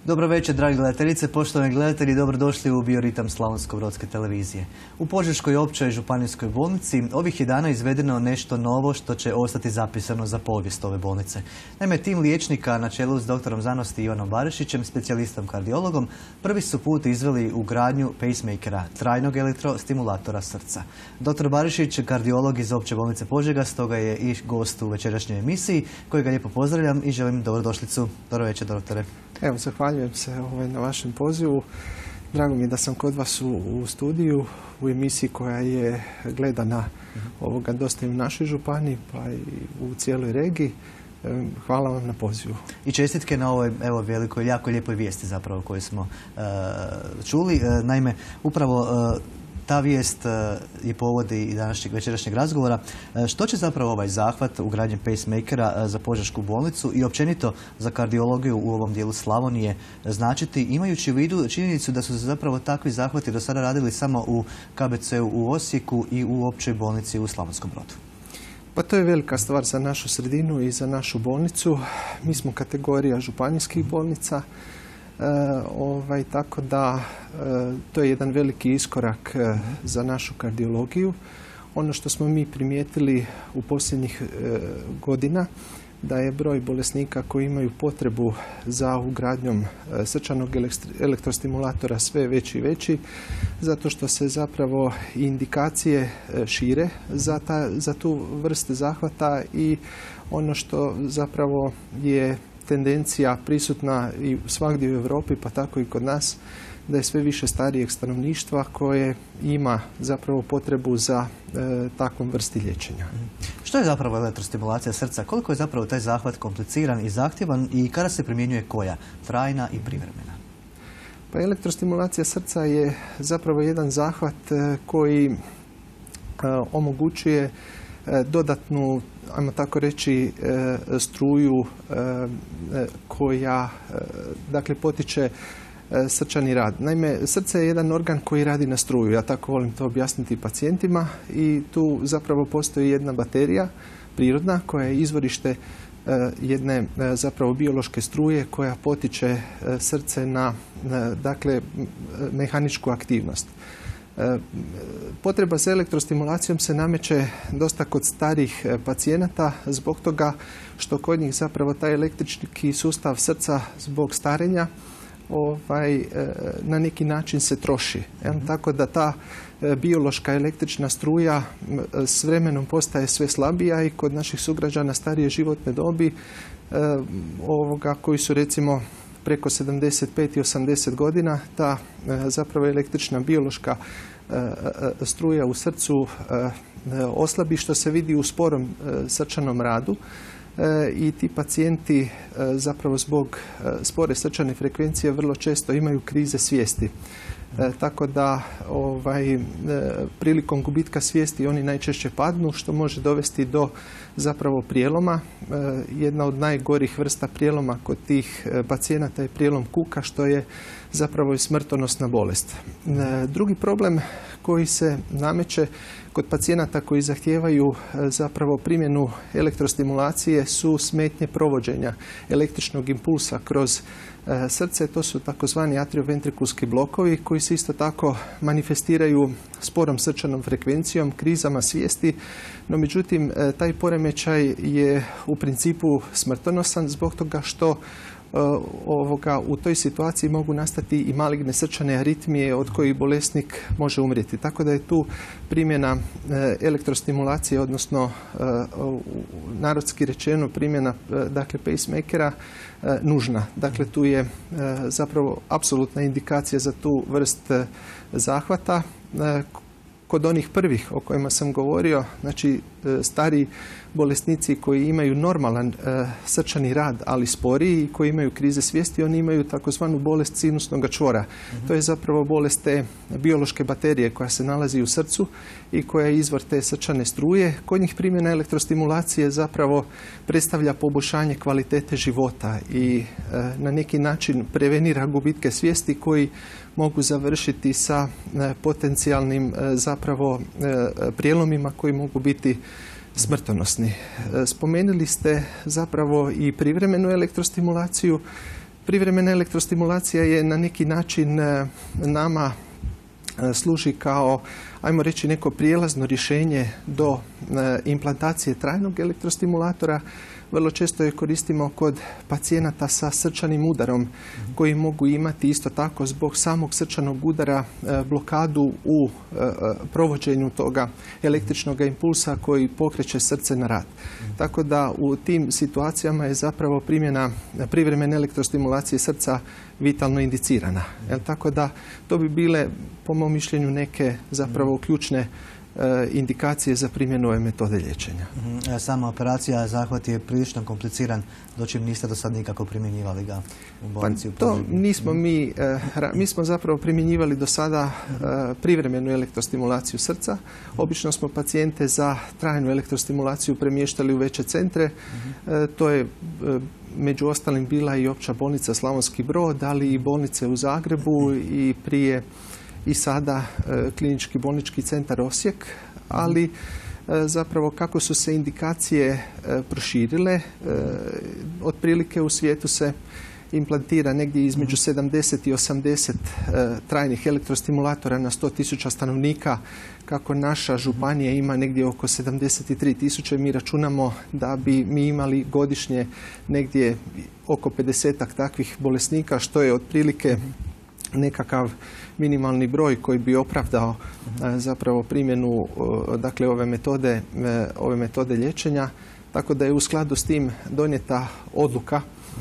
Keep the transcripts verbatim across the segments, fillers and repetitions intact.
Dobro večer, dragi gledateljice, poštovani gledatelji, dobrodošli u Bioritam Slavonsko-brodske televizije. U Požeškoj općoj županijskoj bolnici ovih je dana izvedeno nešto novo što će ostati zapisano za povijest ove bolnice. Naime, tim liječnika na čelu s doktorom znanosti Ivanom Barišićem, specijalistom kardiologom, prvi su put izveli ugradnju pacemakera, trajnog elektrostimulatora srca. Doktor Barišić, kardiolog iz opće bolnice Požega, stoga je i gost u večerašnjoj emisiji, kojega lijepo pozdravljam i želim dobrodošlicu. Dobro večer, doktore. Evo, zahvaljujem se ovaj, na vašem pozivu. Drago mi je da sam kod vas u, u studiju, u emisiji koja je gledana ovoga dosta i u našoj županiji, pa i u cijeloj regiji. Hvala vam na pozivu. I čestitke na ovoj evo, velikoj, jako lijepoj vijesti zapravo koju smo uh, čuli. Uh, naime, upravo uh, ta vijest je povod i današnjeg večerašnjeg razgovora. Što će zapravo ovaj zahvat ugradnje pacemakera za Požešku bolnicu i općenito za kardiologiju u ovom dijelu Slavonije značiti, imajući u vidu činjenicu da su se zapravo takvi zahvati do sada radili samo u K B C-u u Osijeku i u općoj bolnici u Slavonskom Brodu? Pa to je velika stvar za našu sredinu i za našu bolnicu. Mi smo kategorija županijskih bolnica. E, ovaj, tako da e, to je jedan veliki iskorak e, za našu kardiologiju. Ono što smo mi primijetili u posljednjih e, godina da je broj bolesnika koji imaju potrebu za ugradnjom e, srčanog elektrostimulatora sve veći i veći, zato što se zapravo indikacije e, šire za, ta, za tu vrstu zahvata i ono što zapravo je tendencija prisutna i svagdje u Europi, pa tako i kod nas, da je sve više starijeg stanovništva koje ima zapravo potrebu za e, takvom vrsti liječenja. Što je zapravo elektrostimulacija srca? Koliko je zapravo taj zahvat kompliciran i zahtjevan i kada se primjenjuje koja? Trajna i privremena? Pa elektrostimulacija srca je zapravo jedan zahvat e, koji e, omogućuje dodatnu, ajmo tako reći, struju koja dakle potiče srčani rad. Naime, srce je jedan organ koji radi na struju, ja tako volim to objasniti pacijentima, i tu zapravo postoji jedna baterija prirodna koja je izvorište jedne zapravo biološke struje koja potiče srce na dakle mehaničku aktivnost. Potreba za elektrostimulacijom se nameće dosta kod starih pacijenata zbog toga što kod njih zapravo taj električki sustav srca zbog starenja ovaj, na neki način se troši. Mm-hmm. Tako da ta biološka električna struja s vremenom postaje sve slabija i kod naših sugrađana starije životne dobi ovoga, koji su recimo preko sedamdeset pet i osamdeset godina, ta zapravo električna biološka struja u srcu oslabi, što se vidi u sporom srčanom radu i ti pacijenti zapravo zbog spore srčane frekvencije vrlo često imaju krize svijesti. E, tako da ovaj, e, prilikom gubitka svijesti oni najčešće padnu, što može dovesti do zapravo prijeloma. E, jedna od najgorih vrsta prijeloma kod tih e, pacijenata je prijelom kuka, što je zapravo i smrtonosna bolest. E, drugi problem koji se nameće kod pacijenata koji zahtijevaju e, zapravo primjenu elektrostimulacije su smetnje provođenja električnog impulsa kroz srce. To su takozvani atrioventrikulski blokovi koji se isto tako manifestiraju sporom srčanom frekvencijom, krizama svijesti, no međutim taj poremećaj je u principu smrtonosan zbog toga što ovoga, u toj situaciji mogu nastati i maligne srčane aritmije od kojih bolesnik može umrijeti. Tako da je tu primjena elektrostimulacije, odnosno narodski rečeno primjena dakle pacemakera nužna. Dakle, tu je zapravo apsolutna indikacija za tu vrst zahvata. Kod onih prvih o kojima sam govorio, znači stariji bolesnici koji imaju normalan e, srčani rad, ali sporiji, i koji imaju krize svijesti, oni imaju takozvanu bolest sinusnog čvora. Mm-hmm. To je zapravo bolest te biološke baterije koja se nalazi u srcu i koja je izvor te srčane struje. Kod njih primjena elektrostimulacije zapravo predstavlja poboljšanje kvalitete života i e, na neki način prevenira gubitke svijesti koji mogu završiti sa e, potencijalnim e, zapravo e, prijelomima koji mogu biti smrtonosni. Spomenuli ste zapravo i privremenu elektrostimulaciju. Privremena elektrostimulacija je na neki način nama služi kao, ajmo reći, neko prijelazno rješenje do implantacije trajnog elektrostimulatora. Vrlo često je koristimo kod pacijenata sa srčanim udarom koji mogu imati isto tako zbog samog srčanog udara blokadu u provođenju toga električnog impulsa koji pokreće srce na rad. Tako da u tim situacijama je zapravo primjena privremene elektrostimulacije srca vitalno indicirana. Tako da to bi bile, po mom mišljenju, neke zapravo ključne indikacije za primjenu ove metode liječenja. Sama operacija, zahvat je prilično kompliciran, dočim niste do sad nikako primjenjivali ga u bolnici? Pa to nismo mi, mi smo zapravo primjenjivali do sada privremenu elektrostimulaciju srca. Obično smo pacijente za trajnu elektrostimulaciju premještali u veće centre. To je među ostalim bila i Opća bolnica Slavonski Brod, ali i bolnice u Zagrebu i prije i sada Klinički bolnički centar Osijek, ali zapravo kako su se indikacije proširile, otprilike u svijetu se implantira negdje između sedamdeset i osamdeset trajnih elektrostimulatora na sto tisuća stanovnika. Kako naša županija ima negdje oko sedamdeset tri tisuće, mi računamo da bi mi imali godišnje negdje oko pedesetak takvih bolesnika, što je otprilike nekakav minimalni broj koji bi opravdao zapravo primjenu dakle ove metode, ove metode liječenja. Tako da je u skladu s tim donijeta odluka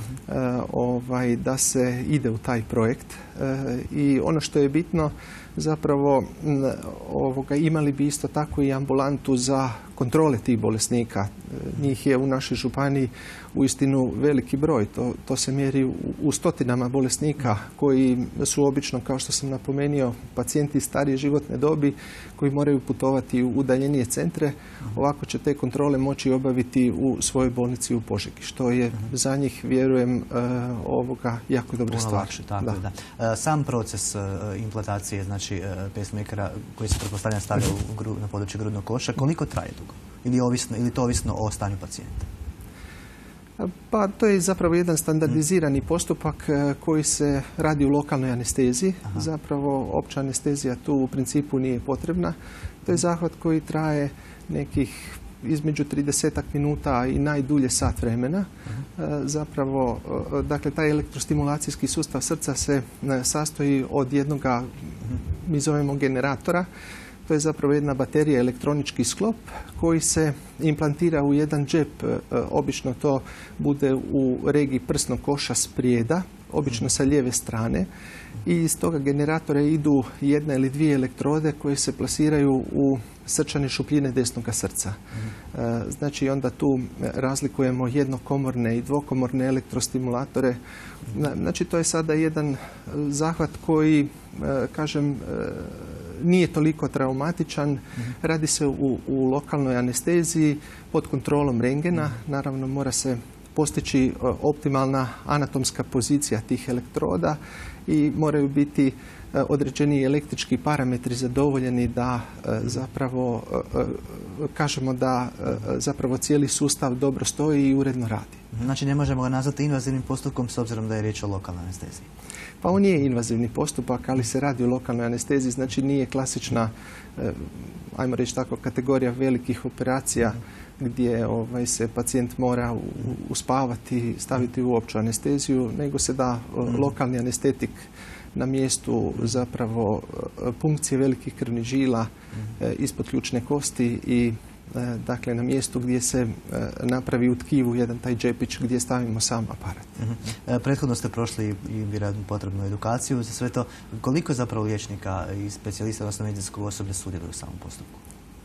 ovaj, da se ide u taj projekt. I ono što je bitno, zapravo ovoga, imali bi isto tako i ambulantu za kontrole tih bolesnika. Njih je u našoj županiji uistinu veliki broj. To, to se mjeri u, u stotinama bolesnika koji su obično, kao što sam napomenuo, pacijenti starije životne dobi koji moraju putovati u udaljenije centre. Ovako će te kontrole moći obaviti u svojoj bolnici u Požegi, što je za njih, vjerujem, ovoga jako dobra stvar. Lakše, tako da. Da. Sam proces implantacije, znači pacemakera koji se pretpostavlja stavlja u gru, na područje grudnog koša, koliko traje dugo? Ili, ovisno, ili to ovisno o stanju pacijenta? Pa to je zapravo jedan standardizirani postupak koji se radi u lokalnoj anesteziji. Aha. Zapravo opća anestezija tu u principu nije potrebna. To je zahvat koji traje nekih između tridesetak minuta i najdulje sat vremena. Aha. Zapravo, dakle, taj elektrostimulacijski sustav srca se sastoji od jednoga, mi zovemo generatora. To je zapravo jedna baterija, elektronički sklop koji se implantira u jedan džep. Obično to bude u regiji prsnog koša sprijeda, obično sa lijeve strane. I iz toga generatora idu jedna ili dvije elektrode koje se plasiraju u srčane šupljine desnoga srca. Znači onda tu razlikujemo jednokomorne i dvokomorne elektrostimulatore. Znači to je sada jedan zahvat koji, kažem, nije toliko traumatičan. Radi se u, u lokalnoj anesteziji pod kontrolom rentgena. Naravno mora se postići optimalna anatomska pozicija tih elektroda i moraju biti određeni električki parametri zadovoljeni da zapravo kažemo da zapravo cijeli sustav dobro stoji i uredno radi. Znači ne možemo ga nazvati invazivnim postupkom s obzirom da je riječ o lokalnoj anesteziji? Pa on je invazivni postupak, ali se radi o lokalnoj anesteziji, znači nije klasična, ajmo reći tako, kategorija velikih operacija gdje ovaj, se pacijent mora uspavati, staviti u opću anesteziju, nego se da lokalni anestetik na mjestu zapravo punkcije velikih krvnih žila ispod ključne kosti i dakle na mjestu gdje se napravi u tkivu jedan taj džepić gdje stavimo sam aparat. Uh-huh. Prethodno ste prošli i vjerojatno potrebnu edukaciju za sve to. Koliko je zapravo liječnika i specijalista, odnosno medicinskog osoblja sudjeluju u samom postupku?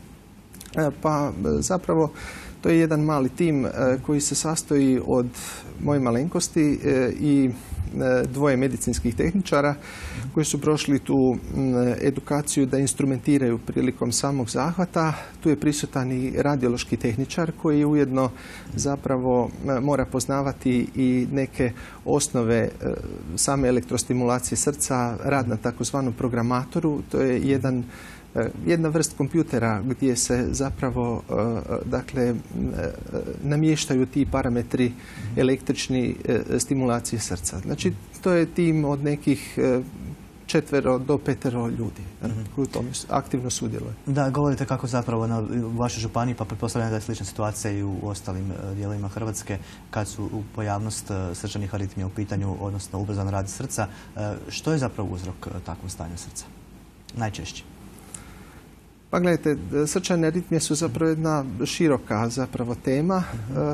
Pa zapravo to je jedan mali tim koji se sastoji od moje malenkosti i dvoje medicinskih tehničara koji su prošli tu edukaciju da instrumentiraju prilikom samog zahvata. Tu je prisutan i radiološki tehničar koji ujedno zapravo mora poznavati i neke osnove same elektrostimulacije srca, rad na takozvanom programatoru. To je jedan jedna vrst kompjutera gdje se zapravo dakle, namještaju ti parametri električni stimulacije srca. Znači, to je tim od nekih četvero do petero ljudi koji u tome aktivno sudjeluju. Da, govorite kako zapravo na vašoj županiji, pa pretpostavljam da je slična situacija i u ostalim dijelovima Hrvatske, kad su u pojavnost srčanih aritmija u pitanju, odnosno ubrzan rad srca. Što je zapravo uzrok takvom stanju srca? Najčešće. Pa gledajte, srčane aritmije su zapravo jedna široka zapravo tema.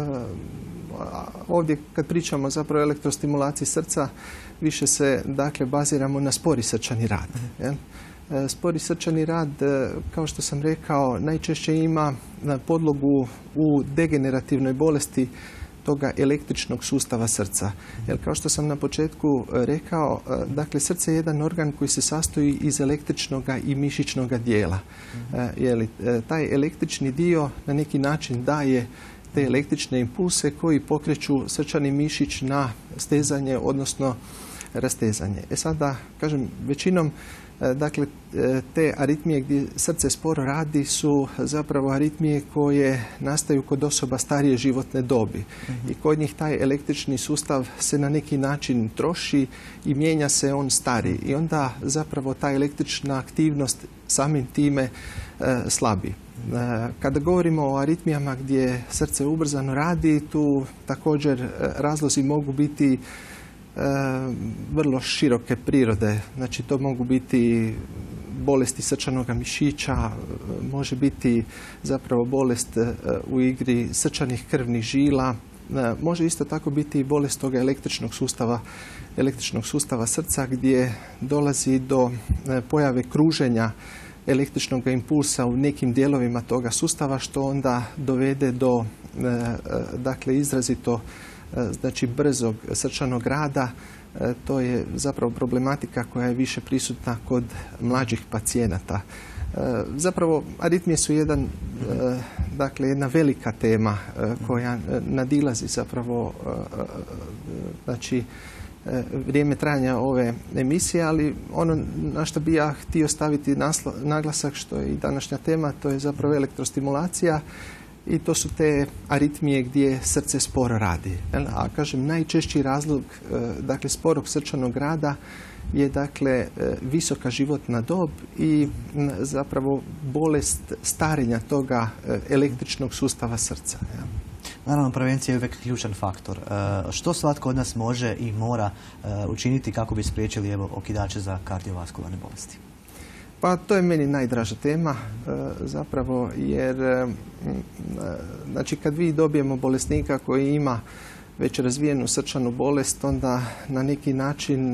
Ovdje kad pričamo zapravo o elektrostimulaciji srca, više se dakle baziramo na spori srčani rad. Jel? Spori srčani rad, kao što sam rekao, najčešće ima podlogu u degenerativnoj bolesti toga električnog sustava srca. Jer kao što sam na početku rekao, dakle srce je jedan organ koji se sastoji iz električnog i mišićnog dijela. Jer taj električni dio na neki način daje te električne impulse koji pokreću srčani mišić na stezanje, odnosno rastezanje. E sada, kažem, većinom dakle, te aritmije gdje srce sporo radi su zapravo aritmije koje nastaju kod osoba starije životne dobi. I kod njih taj električni sustav se na neki način troši i mijenja se on stari. I onda zapravo ta električna aktivnost samim time slabi. Kada govorimo o aritmijama gdje srce ubrzano radi, tu također razlozi mogu biti vrlo široke prirode. Znači, to mogu biti bolesti srčanog mišića, može biti zapravo bolest u igri srčanih krvnih žila, može isto tako biti i bolest toga električnog sustava, električnog sustava srca gdje dolazi do pojave kruženja električnog impulsa u nekim dijelovima toga sustava, što onda dovede do dakle, izrazito znači brzog srčanog rada. To je zapravo problematika koja je više prisutna kod mlađih pacijenata. Zapravo aritmije su jedan, dakle, jedna velika tema koja nadilazi zapravo znači vrijeme trajanja ove emisije, ali ono na što bi ja htio staviti naglasak, što je i današnja tema, to je zapravo elektrostimulacija. I to su te aritmije gdje srce sporo radi. A kažem, najčešći razlog dakle, sporog srčanog rada je dakle visoka životna dob i zapravo bolest starenja toga električnog sustava srca. Naravno, prevencija je uvijek ključan faktor. Što svatko od nas može i mora učiniti kako bi spriječili evo, okidače za kardiovaskularne bolesti? Pa to je meni najdraža tema zapravo, jer znači kad vi dobijemo bolesnika koji ima već razvijenu srčanu bolest, onda na neki način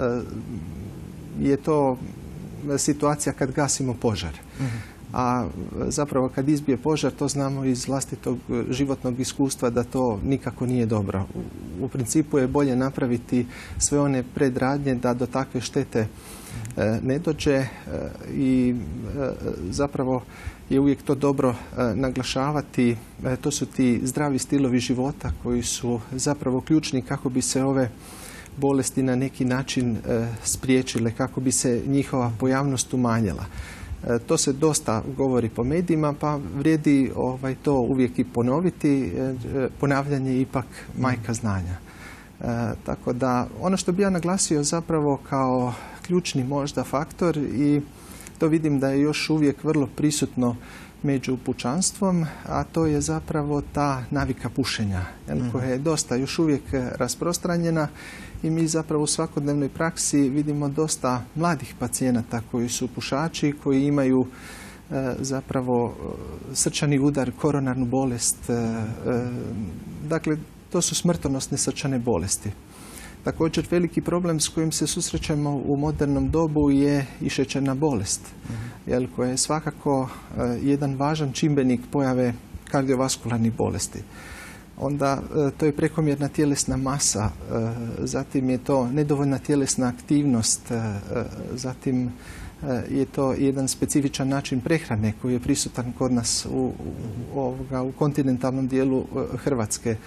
je to situacija kad gasimo požar. A zapravo kad izbije požar, to znamo iz vlastitog životnog iskustva da to nikako nije dobro. U principu je bolje napraviti sve one predradnje da do takve štete ne dođe i zapravo je uvijek to dobro naglašavati. To su ti zdravi stilovi života koji su zapravo ključni kako bi se ove bolesti na neki način spriječile, kako bi se njihova pojavnost umanjila. To se dosta govori po medijima, pa vrijedi ovaj, to uvijek i ponoviti. Ponavljanje je ipak majka znanja. E, tako da ono što bi ja naglasio zapravo kao ključni možda faktor, i to vidim da je još uvijek vrlo prisutno među pučanstvom, a to je zapravo ta navika pušenja, mm-hmm. koja je dosta još uvijek rasprostranjena i mi zapravo u svakodnevnoj praksi vidimo dosta mladih pacijenata koji su pušači, koji imaju e, zapravo srčani udar, koronarnu bolest. E, e, dakle, to su smrtonosne srčane bolesti. Također veliki problem s kojim se susrećemo u modernom dobu je i šećerna bolest, mm-hmm. jel, koja je svakako uh, jedan važan čimbenik pojave kardiovaskularnih bolesti. Onda uh, to je prekomjerna tjelesna masa, uh, zatim je to nedovoljna tjelesna aktivnost, uh, zatim uh, je to jedan specifičan način prehrane koji je prisutan kod nas u, u, ovoga, u kontinentalnom dijelu uh, Hrvatske.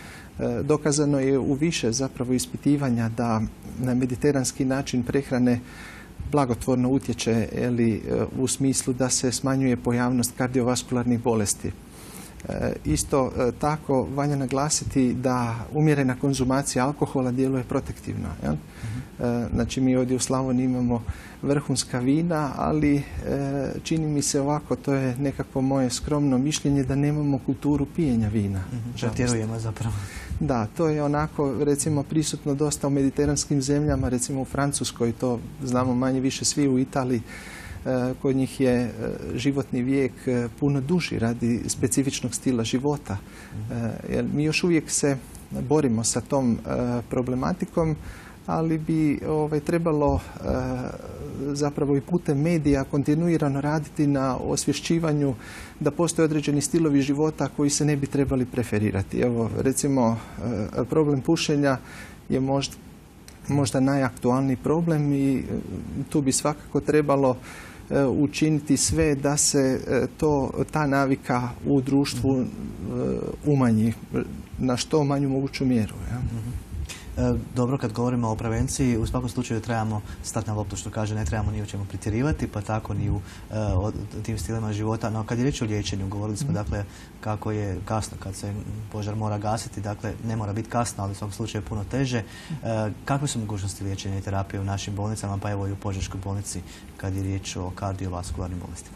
Dokazano je u više zapravo ispitivanja da na mediteranski način prehrane blagotvorno utječe ili, u smislu da se smanjuje pojavnost kardiovaskularnih bolesti. E, isto e, tako valja naglasiti da umjerena konzumacija alkohola djeluje protektivno. Jel? E, znači mi ovdje u Slavoniji imamo vrhunska vina, ali e, čini mi se ovako, to je nekako moje skromno mišljenje, da nemamo kulturu pijenja vina. Pretjerujemo zapravo. Da, to je onako recimo prisutno dosta u mediteranskim zemljama, recimo u Francuskoj, to znamo manje više svi, u Italiji. Kod njih je životni vijek puno duži radi specifičnog stila života. Jer mi još uvijek se borimo sa tom problematikom, ali bi ovaj, trebalo zapravo i putem medija kontinuirano raditi na osvješćivanju da postoje određeni stilovi života koji se ne bi trebali preferirati. Evo, recimo, problem pušenja je možda, možda najaktualniji problem i tu bi svakako trebalo učiniti sve da se to, ta navika u društvu umanji na što manju moguću mjeru. Ja? Dobro, kad govorimo o prevenciji, u svakom slučaju trebamo stati na loptu, što kaže, ne trebamo ni o čemu pretjerivati, pa tako ni u uh, tim stilima života. No, kad je riječ o liječenju, govorili smo, dakle, kako je kasno kad se požar mora gasiti, dakle, ne mora biti kasno, ali u svakom slučaju je puno teže. Uh, kakve su mogućnosti liječenja i terapije u našim bolnicama, pa evo i u Požeškoj bolnici, kad je riječ o kardiovaskularnim bolestima?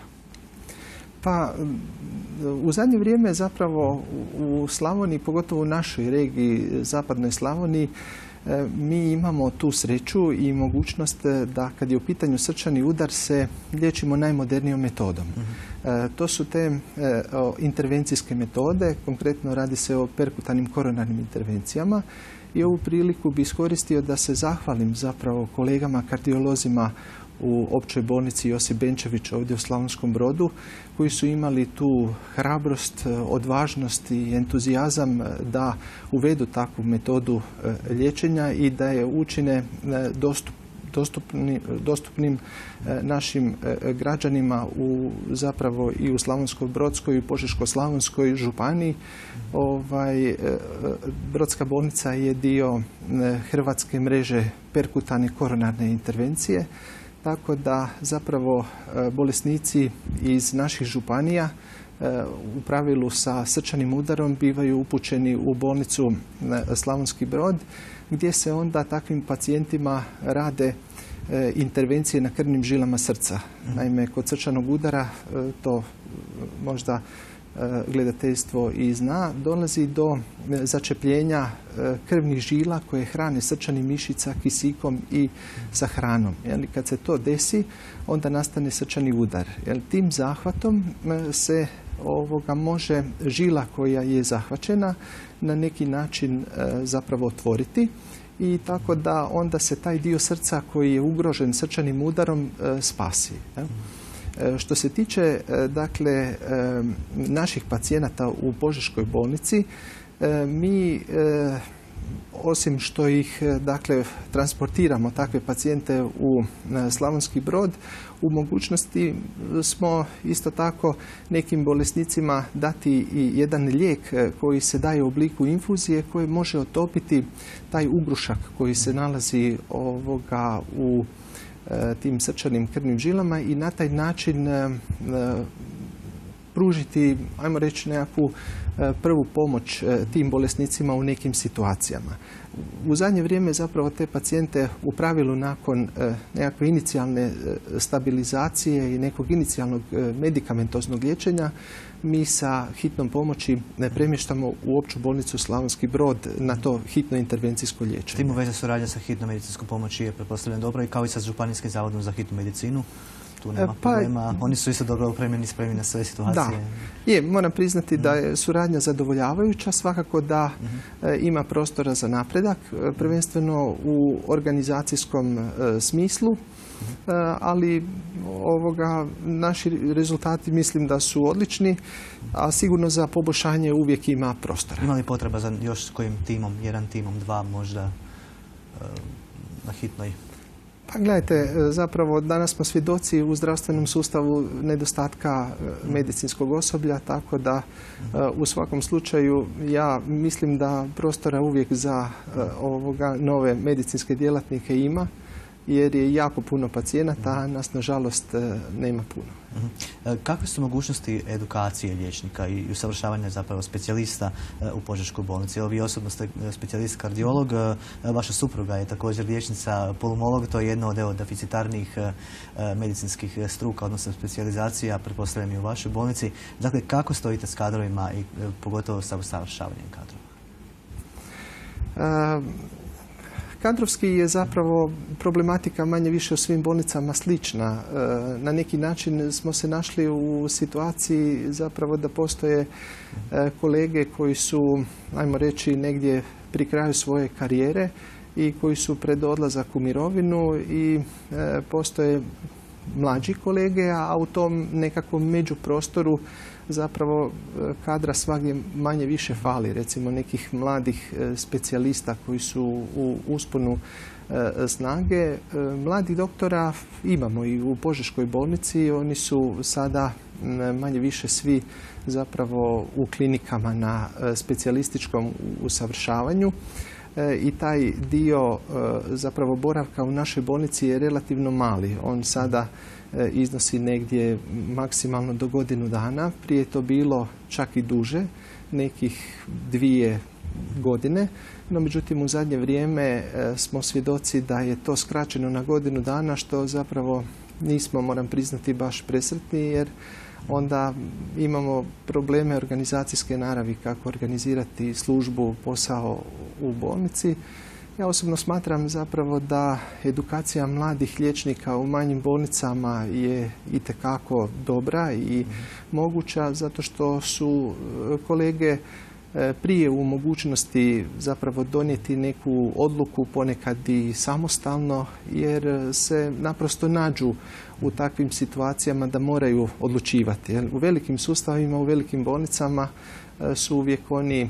Pa, u zadnje vrijeme zapravo u Slavoniji, pogotovo u našoj regiji, zapadnoj Slavoniji, mi imamo tu sreću i mogućnost da kad je u pitanju srčani udar se liječimo najmodernijom metodom. Uh-huh. To su te intervencijske metode, konkretno radi se o perkutanim koronarnim intervencijama i ovu priliku bi iskoristio da se zahvalim zapravo kolegama kardiolozima u općoj bolnici Josip Benčević ovdje u Slavonskom Brodu, koji su imali tu hrabrost, odvažnost i entuzijazam da uvedu takvu metodu liječenja i da je učine dostup, dostupni, dostupnim našim građanima u, zapravo i u Slavonsko-brodskoj i u Požeško-slavonskoj županiji. Ovaj, Brodska bolnica je dio hrvatske mreže perkutane koronarne intervencije. Tako da zapravo bolesnici iz naših županija u pravilu sa srčanim udarom bivaju upućeni u bolnicu Slavonski Brod, gdje se onda takvim pacijentima rade intervencije na krvnim žilama srca. Naime, kod srčanog udara, to možda gledateljstvo i zna, dolazi do začepljenja krvnih žila koje hrane srčani mišica kisikom i sa hranom. Kad se to desi, onda nastane srčani udar. Tim zahvatom se ovoga može žila koja je zahvaćena na neki način zapravo otvoriti i tako da onda se taj dio srca koji je ugrožen srčanim udarom spasi. Što se tiče dakle, naših pacijenata u Požeškoj bolnici, mi osim što ih dakle, transportiramo takve pacijente u Slavonski Brod, u mogućnosti smo isto tako nekim bolesnicima dati i jedan lijek koji se daje u obliku infuzije koji može otopiti taj ugrušak koji se nalazi ovoga u tim srčanim krvnim žilama i na taj način pružiti, ajmo reći, nekakvu prvu pomoć tim bolesnicima u nekim situacijama. U zadnje vrijeme zapravo te pacijente u pravilu nakon nekakve inicijalne stabilizacije i nekog inicijalnog medikamentoznog liječenja mi sa hitnom pomoći ne premještamo u opću bolnicu Slavonski Brod na to hitno intervencijsko liječenje. Tim u vezi suradnja sa hitnom medicinskom pomoći je pretpostavljeno dobro i kao i sa Županijskim zavodom za hitnu medicinu. Tu nema pa, problema. Oni su isto dobro opremljeni, spremni na sve situacije. Da. Je, moram priznati da je suradnja zadovoljavajuća, svakako da uh-huh. e, ima prostora za napredak, prvenstveno u organizacijskom e, smislu, uh-huh. e, ali ovoga, naši rezultati mislim da su odlični, a sigurno za poboljšanje uvijek ima prostora. Ima li potreba za još s kojim timom, jedan timom, dva možda e, na hitnoj? Pa gledajte, zapravo danas smo svjedoci u zdravstvenom sustavu nedostatka medicinskog osoblja, tako da u svakom slučaju ja mislim da prostora uvijek za ovoga nove medicinske djelatnike ima. jer je jako puno pacijenata, a nas nažalost nema puno. Kakve su mogućnosti edukacije liječnika i usavršavanja zapravo specijalista u Požeškoj bolnici? Evo, vi osobno ste specijalist kardiolog, vaša supruga je također liječnica pulmolog, to je jedno od evo, deficitarnijih medicinskih struka, odnosno specijalizacija, pretpostavljam i u vašoj bolnici. Dakle, kako stojite s kadrovima i pogotovo sa usavršavanjem kadrova? Uh, Kadrovski je zapravo problematika manje više u svim bolnicama slična. Na neki način smo se našli u situaciji zapravo da postoje kolege koji su, ajmo reći, negdje pri kraju svoje karijere i koji su pred odlazak u mirovinu i postoje mlađi kolege, a u tom nekakvom međuprostoru zapravo kadra svagdje manje više fali. Recimo nekih mladih specijalista koji su u usponu snage. Mladih doktora imamo i u Požeškoj bolnici. Oni su sada manje više svi zapravo u klinikama na specijalističkom usavršavanju. I taj dio zapravo boravka u našoj bolnici je relativno mali. On sada iznosi negdje maksimalno do godinu dana. Prije je to bilo čak i duže, nekih dvije godine. No, međutim, u zadnje vrijeme smo svjedoci da je to skraćeno na godinu dana, što zapravo nismo, moram priznati, baš presretni, jer onda imamo probleme organizacijske naravi, kako organizirati službu, posao u bolnici. Ja osobno smatram zapravo da edukacija mladih liječnika u manjim bolnicama je itekako dobra i moguća, zato što su kolege prije u mogućnosti zapravo donijeti neku odluku, ponekad i samostalno, jer se naprosto nađu u takvim situacijama da moraju odlučivati. U velikim sustavima, u velikim bolnicama su uvijek oni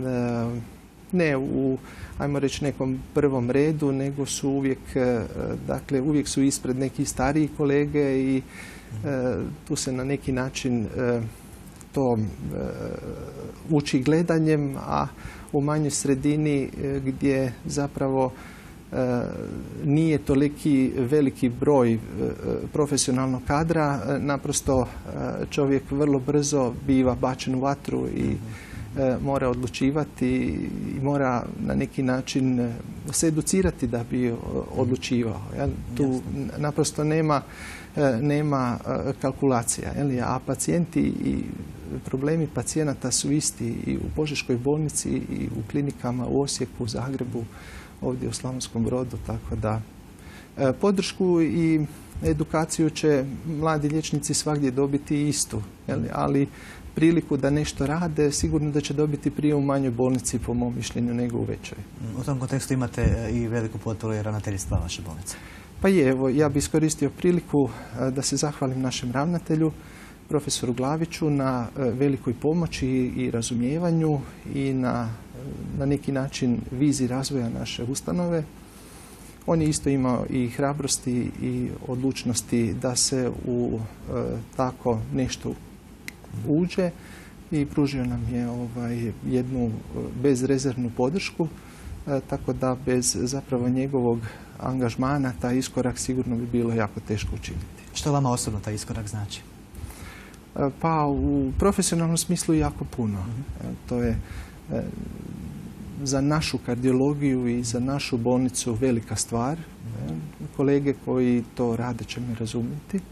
ne u, ajmo reći, nekom prvom redu, nego su uvijek, dakle, uvijek su ispred nekih starijih kolege i tu se na neki način to uči gledanjem, a u manjoj sredini gdje zapravo nije toliki veliki broj profesionalnog kadra, naprosto čovjek vrlo brzo biva bačen u vatru i mora odlučivati i mora na neki način se educirati da bi odlučivao. Tu naprosto nema, nema kalkulacija. A pacijenti i problemi pacijenata su isti i u Požeškoj bolnici i u klinikama u Osijeku, u Zagrebu, ovdje u Slavonskom Brodu. Tako da podršku i edukaciju će mladi liječnici svagdje dobiti istu, ali priliku da nešto rade sigurno da će dobiti prije u manjoj bolnici, po mom mišljenju, nego u većoj. U tom kontekstu imate i veliku potporu i ravnateljstva vaše bolnice. Pa je, evo, ja bih iskoristio priliku da se zahvalim našem ravnatelju, profesoru Glaviću, na velikoj pomoći i razumijevanju i na, na neki način viziji razvoja naše ustanove. On je isto imao i hrabrosti i odlučnosti da se u e, tako nešto uđe i pružio nam je ovaj, jednu bezrezervnu podršku, e, tako da bez zapravo njegovog angažmana taj iskorak sigurno bi bilo jako teško učiniti. Što vama osobno taj iskorak znači? E, pa u profesionalnom smislu jako puno. E, to je e, za našu kardiologiju i za našu bolnicu velika stvar. E, kolege koji to rade će me razumjeti.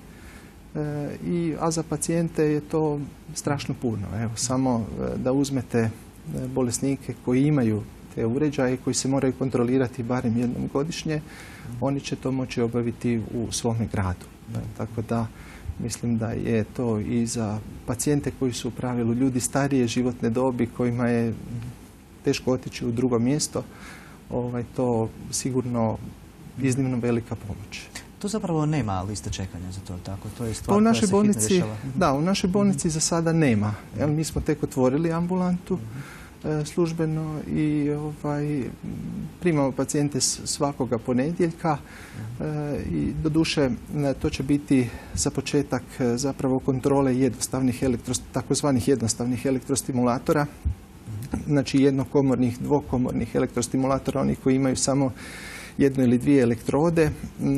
I, a za pacijente je to strašno puno. Evo, samo da uzmete bolesnike koji imaju te uređaje, koji se moraju kontrolirati barem jednom godišnje, oni će to moći obaviti u svome gradu. Tako da mislim da je to i za pacijente koji su u pravilu ljudi starije životne dobi, kojima je teško otići u drugo mjesto, ovaj, to sigurno iznimno velika pomoć. Tu zapravo nema liste čekanja za to, tako? To je stvar u koja našoj se bolnici, hitno rješava. Da, u našoj bolnici za sada nema. Jel, mi smo tek otvorili ambulantu e, službeno i ovaj, primamo pacijente svakoga ponedjeljka e, i doduše to će biti za početak zapravo kontrole jednostavnih elektros, takozvanih jednostavnih elektrostimulatora. Znači jednokomornih, dvokomornih elektrostimulatora, oni koji imaju samo jednu ili dvije elektrode,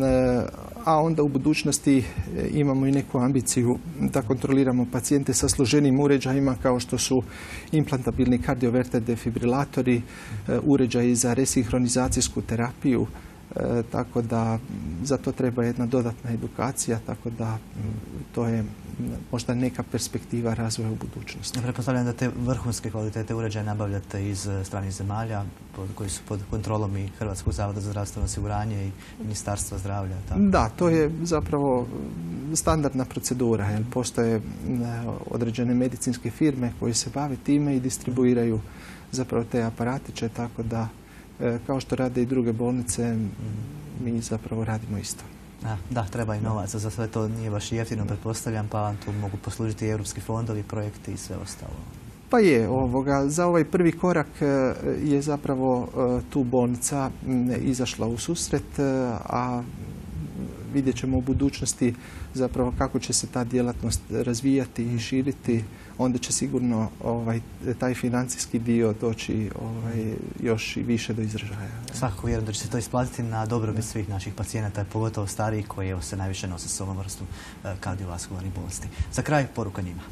a onda u budućnosti imamo i neku ambiciju da kontroliramo pacijente sa složenim uređajima kao što su implantabilni kardioverter defibrilatori, uređaji za resinhronizacijsku terapiju, E, tako da za to treba jedna dodatna edukacija, tako da to je možda neka perspektiva razvoja u budućnosti. Pretpostavljam da te vrhunske kvalitete uređaje nabavljate iz stranih zemalja koji su pod kontrolom i Hrvatskog zavoda za zdravstveno osiguranje i Ministarstva zdravlja. Tako. Da, to je zapravo standardna procedura. Jer postoje određene medicinske firme koje se bave time i distribuiraju zapravo te aparatiće, tako da kao što rade i druge bolnice, mi zapravo radimo isto. A, da, treba i novaca. Za sve to nije baš jeftino, pretpostavljam, pa vam tu mogu poslužiti i europski fondovi, projekti i sve ostalo. Pa je, ovoga, za ovaj prvi korak je zapravo tu bolnica izašla u susret, a vidjet ćemo u budućnosti zapravo kako će se ta djelatnost razvijati i širiti. Onda će sigurno ovaj, taj financijski dio doći ovaj, još i više do izražaja. Svakako vjerujem da će se to isplatiti na dobrobit svih naših pacijenata, pogotovo starijih koji evo, se najviše nose s ovom vrstom kardiovaskularnih bolesti. Za kraj, poruka njima.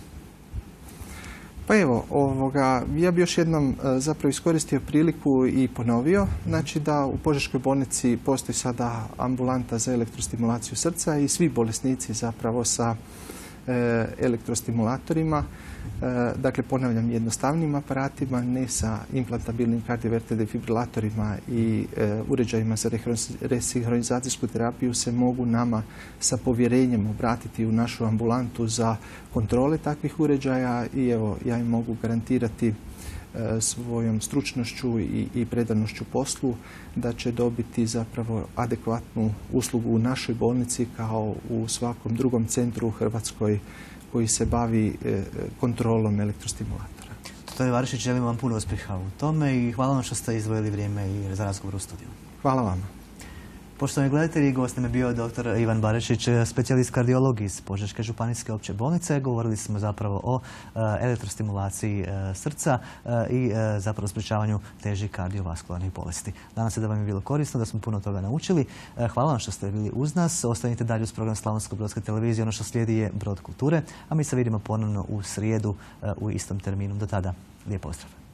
Pa evo, ovoga, ja bih još jednom zapravo iskoristio priliku i ponovio, znači da u Požeškoj bolnici postoji sada ambulanta za elektrostimulaciju srca i svi bolesnici zapravo sa e, elektrostimulatorima, e, dakle ponavljam jednostavnim aparatima, ne sa implantabilnim kardioverter defibrilatorima i e, uređajima za resinhronizacijsku terapiju se mogu nama sa povjerenjem obratiti u našu ambulantu za kontrole takvih uređaja i evo ja im mogu garantirati e, svojom stručnošću i, i predanošću poslu da će dobiti zapravo adekvatnu uslugu u našoj bolnici kao u svakom drugom centru u Hrvatskoj koji se bavi e, kontrolom elektrostimulatora. Doktor Barišić, želim vam puno uspjeha u tome i hvala vam što ste izdvojili vrijeme i za razgovor u studiju. Hvala vama. Poštovani gledatelji, gost nam je bio doktor Ivan Barišić, specijalist kardiolog iz Požeške županijske opće bolnice. Govorili smo zapravo o e, elektrostimulaciji e, srca e, i e, zapravo sprječavanju težih kardiovaskularnih bolesti. Danas se da vam je bilo korisno, da smo puno toga naučili. E, hvala vam što ste bili uz nas. Ostanite dalje uz program Slavonsko-brodske televizije. Ono što slijedi je Brod kulture, a mi se vidimo ponovno u srijedu e, u istom terminu. Do tada, lijep pozdrav.